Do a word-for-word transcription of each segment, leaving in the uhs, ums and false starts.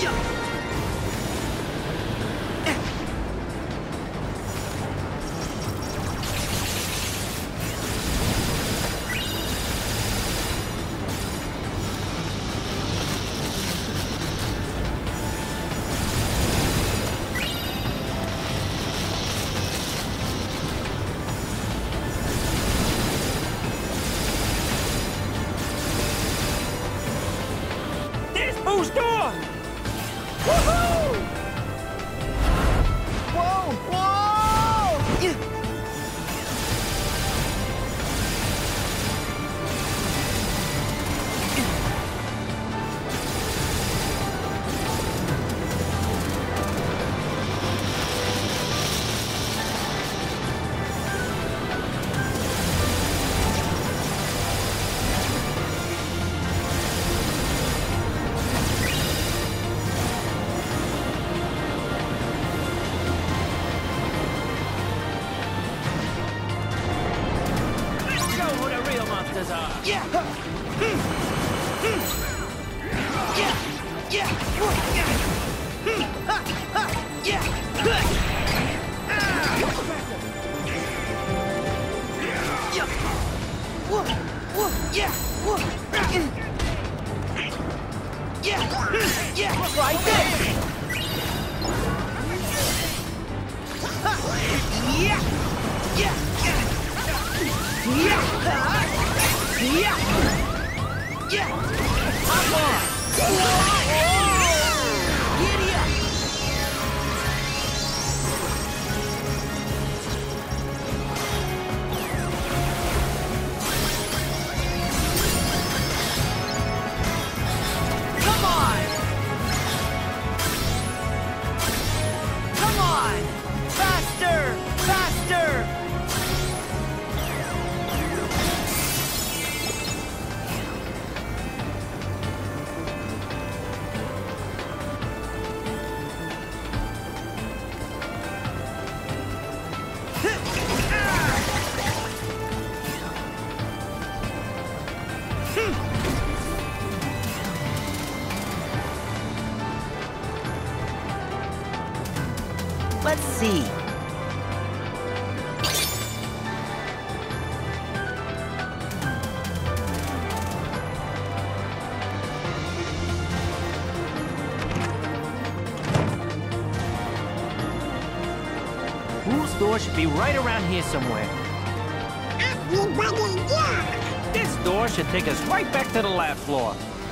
Who's door? Woohoo! Whoa! Whoa! Yeah. Yeah. Yeah. Yeah. Yeah. Yeah. Yeah. Like this. Yeah. Yeah. Yeah. Yeah! Yeah! Come on! Giddy up! Come on! Come on! Faster! Faster! Let's see. Whose door should be right around here somewhere? Everybody, yeah! This door should take us right back to the lab floor.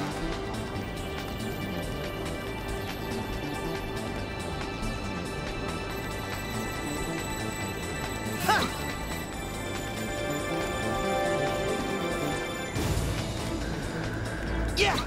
Yeah!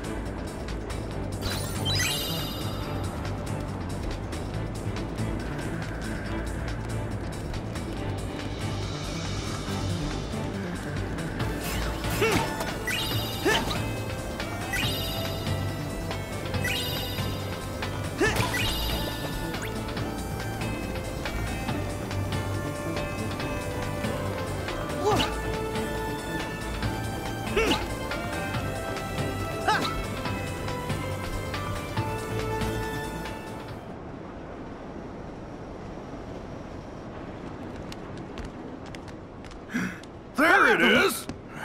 There it is!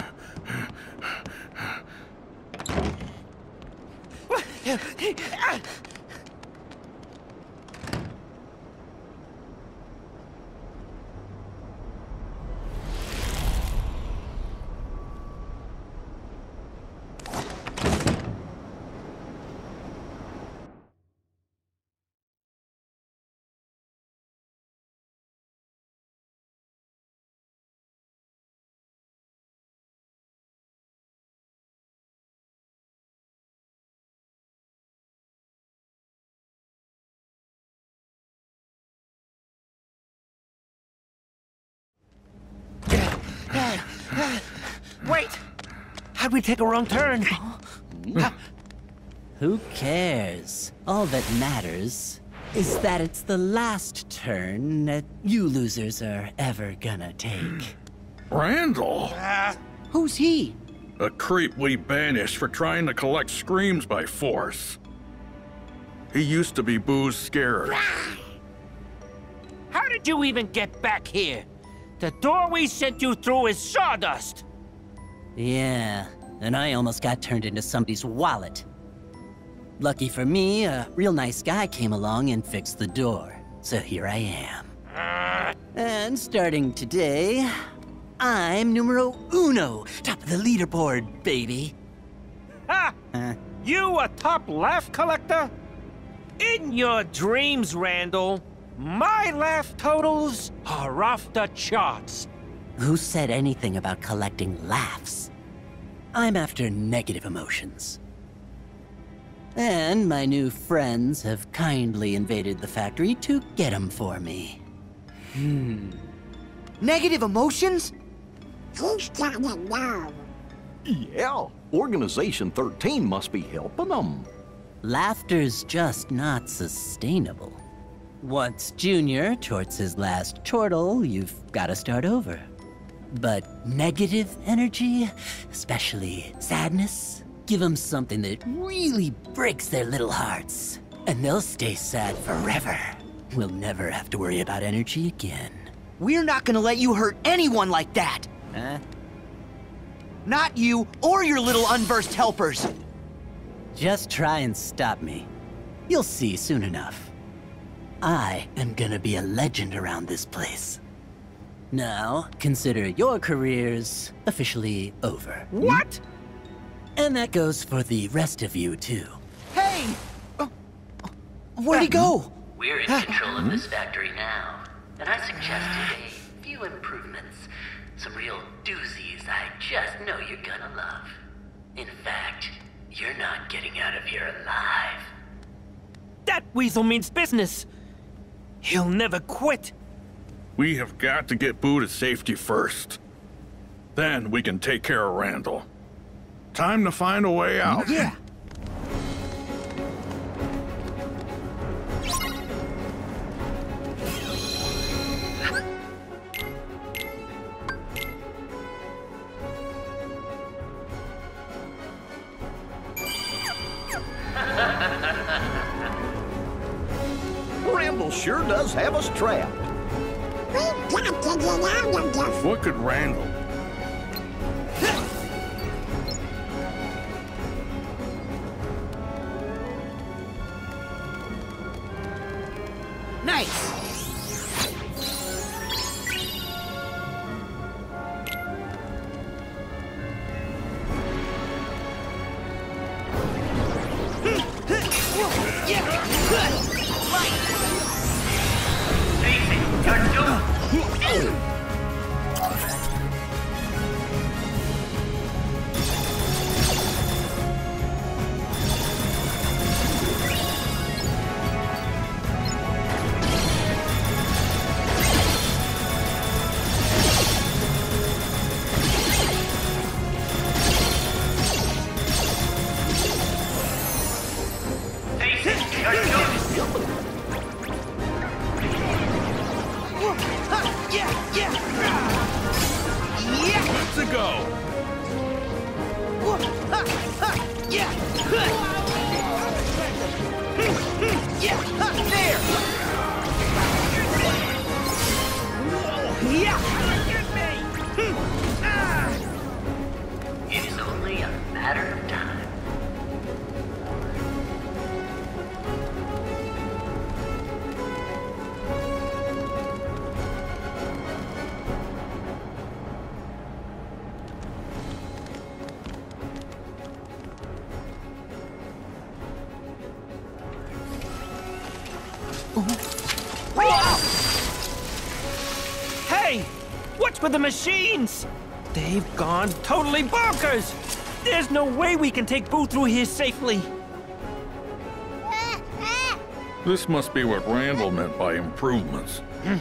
Wait! How'd we take a wrong turn? Who cares? All that matters is that it's the last turn that you losers are ever gonna take. Randall! Who's he? A creep we banished for trying to collect screams by force. He used to be Boo's scared. How did you even get back here? The door we sent you through is sawdust. Yeah, and I almost got turned into somebody's wallet. Lucky for me, a real nice guy came along and fixed the door. So here I am. Uh, And starting today, I'm numero uno, top of the leaderboard, baby. ha! Huh? You a top laugh collector? In your dreams, Randall, my laugh totals are off the charts. Who said anything about collecting laughs? I'm after negative emotions. And my new friends have kindly invaded the factory to get them for me. Negative emotions? He's gotta know. Yeah, Organization thirteen must be helping them. Laughter's just not sustainable. Once Junior torts his last chortle, you've gotta start over. But negative energy, especially sadness, give them something that really breaks their little hearts. And they'll stay sad forever. We'll never have to worry about energy again. We're not gonna let you hurt anyone like that! Huh? Not you or your little unversed helpers! Just try and stop me. You'll see soon enough. I am gonna be a legend around this place. Now, consider your careers officially over. What? And that goes for the rest of you, too. Hey! Uh, where'd he go? We're in control of this factory now, and I suggested a few improvements. Some real doozies I just know you're gonna love. In fact, you're not getting out of here alive. That weasel means business. He'll never quit. We have got to get Boo to safety first. Then we can take care of Randall. Time to find a way out. Yeah. Randall sure does have us trapped. We've got to get out of this. What could Randall? Nice! Let's go. It's only a matter of time. Hey! What's with the machines? They've gone totally bonkers! There's no way we can take Boo through here safely. This must be what Randall meant by improvements.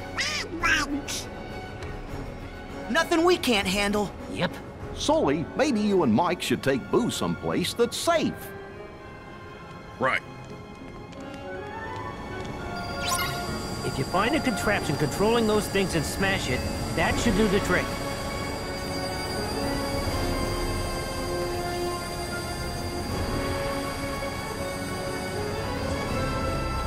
Nothing we can't handle. Yep. Sully, maybe you and Mike should take Boo someplace that's safe. Right. If you find a contraption controlling those things and smash it, that should do the trick.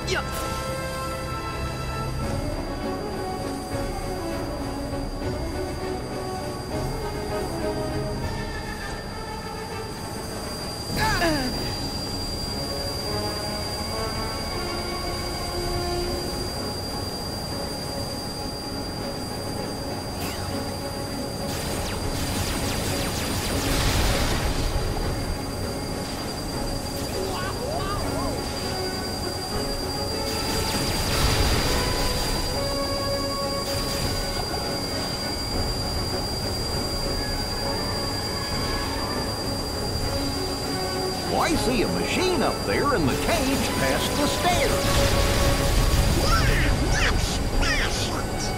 I see a machine up there in the cage past the stairs. Yeah, now smash it.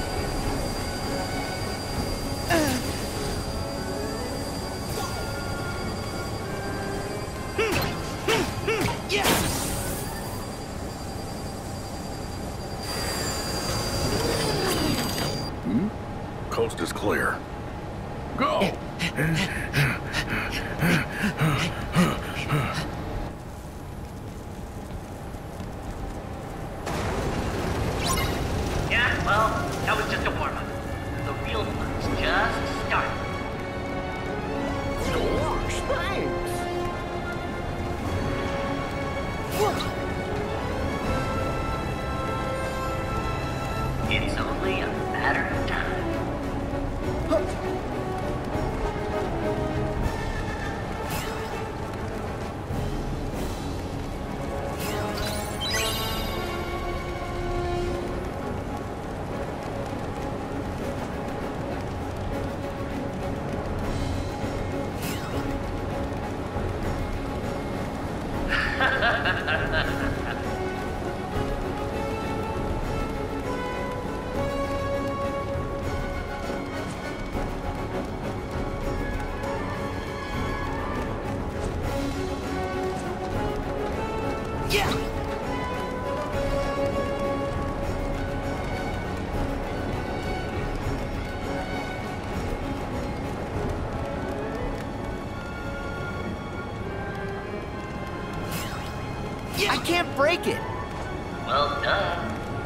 Hmm? Coast is clear. Go! Yeah, well, that was just a warm-up. The real fun's just starting. Gosh, thanks. It's only a matter of time. I can't break it. Well done.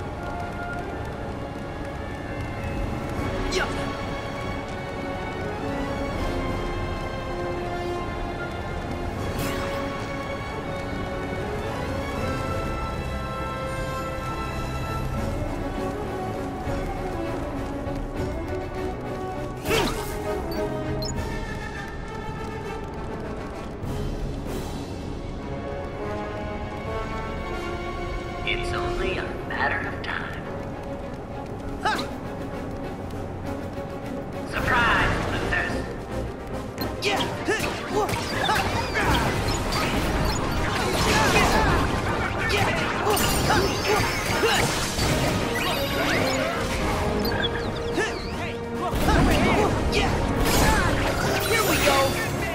It's only a matter of time. Surprise, Luthers! Here we go.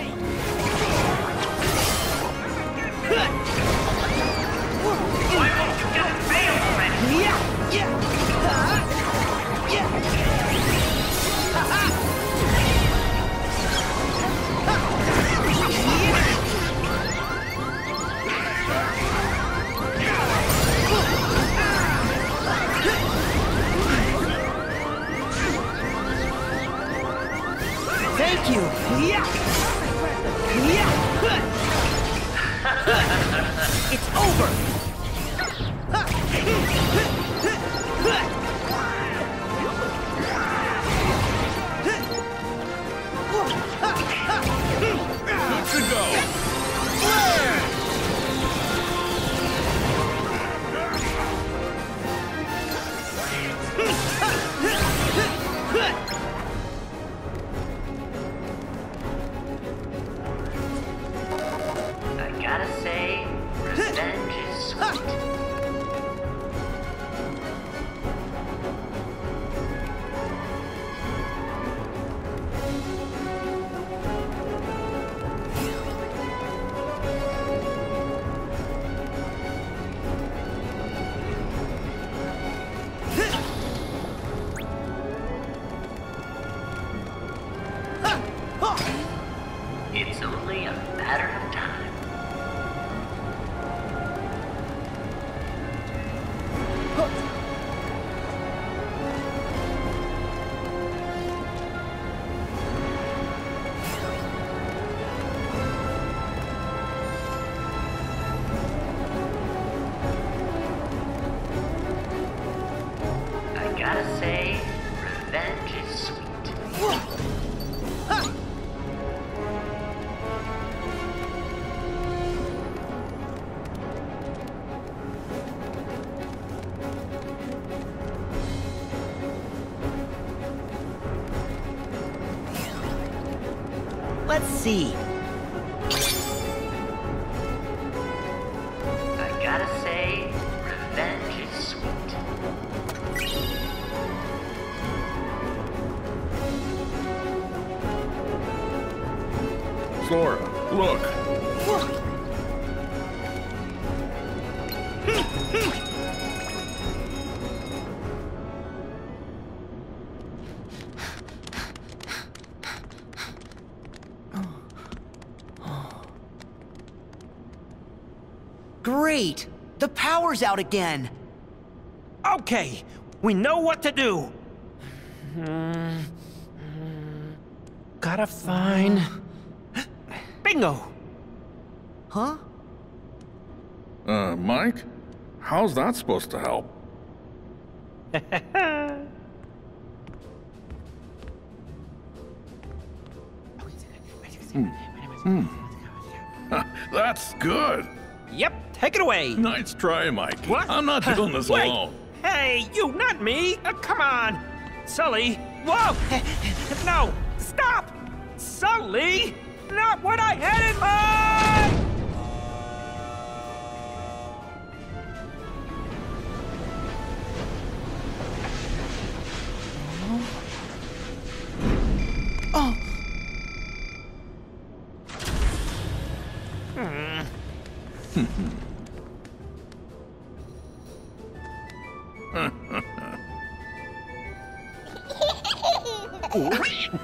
Why won't you just fail already? Yeah, yeah. Yeah. Thank you. Yeah. Yeah. It's over. Good to go. I gotta say, revenge is see. I gotta say, revenge is sweet. Sora, look. Great! The power's out again! Okay, we know what to do. Hmm. Gotta find... Bingo! Huh? Uh, Mike? How's that supposed to help? Hmm. That's good. Yep, take it away. Nice try, Mike. What? I'm not doing this Wait. alone. Hey, you, not me. Uh, come on. Sully. Whoa! No, stop! Sully! Not what I had in mind! Oh!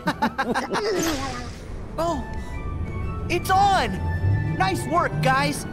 Oh! It's on! Nice work, guys!